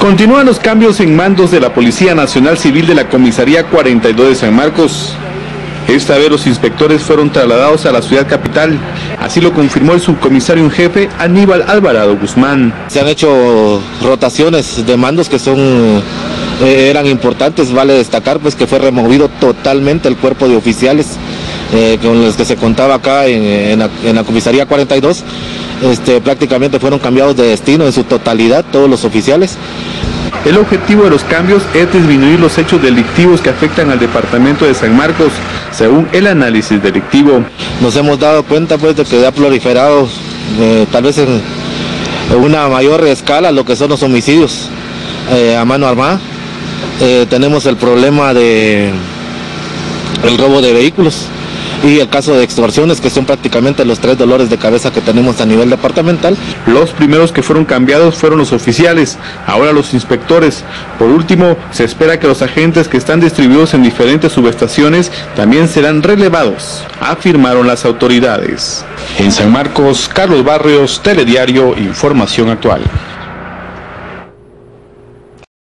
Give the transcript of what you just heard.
Continúan los cambios en mandos de la Policía Nacional Civil de la Comisaría 42 de San Marcos. Esta vez los inspectores fueron trasladados a la ciudad capital, así lo confirmó el subcomisario en jefe Aníbal Alvarado Guzmán. Se han hecho rotaciones de mandos que eran importantes. Vale destacar pues que fue removido totalmente el cuerpo de oficiales con los que se contaba acá en la Comisaría 42. Prácticamente fueron cambiados de destino en su totalidad todos los oficiales. El objetivo de los cambios es disminuir los hechos delictivos que afectan al departamento de San Marcos, según el análisis delictivo. Nos hemos dado cuenta pues de que ha proliferado tal vez en una mayor escala lo que son los homicidios a mano armada. Tenemos el problema del robo de vehículos y el caso de extorsiones, que son prácticamente los tres dolores de cabeza que tenemos a nivel departamental. Los primeros que fueron cambiados fueron los oficiales, ahora los inspectores. Por último, se espera que los agentes que están distribuidos en diferentes subestaciones también serán relevados, afirmaron las autoridades. En San Marcos, Carlos Barrios, Telediario, Información Actual.